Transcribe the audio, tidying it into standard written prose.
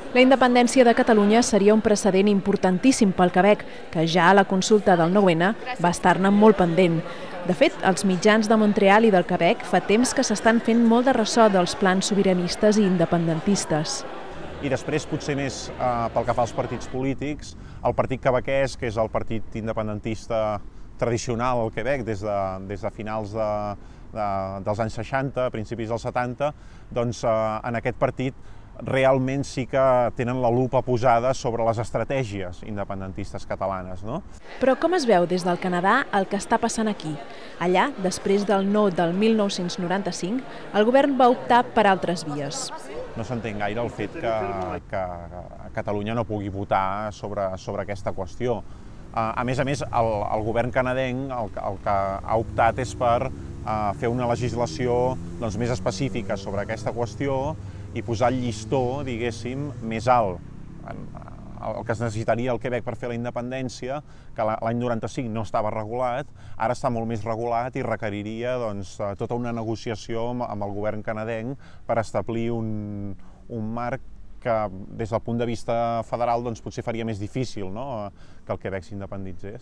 La independència de Catalunya seria un precedent importantíssim pel Quebec, que ja a la consulta del 9N va estar-ne molt pendent. De fet, els mitjans de Montreal i del Quebec fa temps que s'estan fent molt de ressò dels plans sobiranistes i independentistes. I després, potser més pel que fa als partits polítics, el partit quebequès, que és el partit independentista tradicional al Quebec des de finals dels anys 60, principis dels 70, doncs en aquest partit realment sí que tenen la lupa posada sobre les estratègies independentistes catalanes, no? Però com es veu des del Canadà el que està passant aquí? Allà, després del no del 1995, el govern va optar per altres vies. No s'entén gaire el fet que Catalunya no pugui votar sobre aquesta qüestió. A més, el govern canadenc el que ha optat és per fer una legislació més específica sobre aquesta qüestió i posar el llistó, diguéssim, més alt. El que es necessitaria al Quebec per fer la independència, que l'any 95 no estava regulat, ara està molt més regulat i requeriria tota una negociació amb el govern canadenc per establir un marc que des del punt de vista federal potser faria més difícil que el Quebec s'independitzés.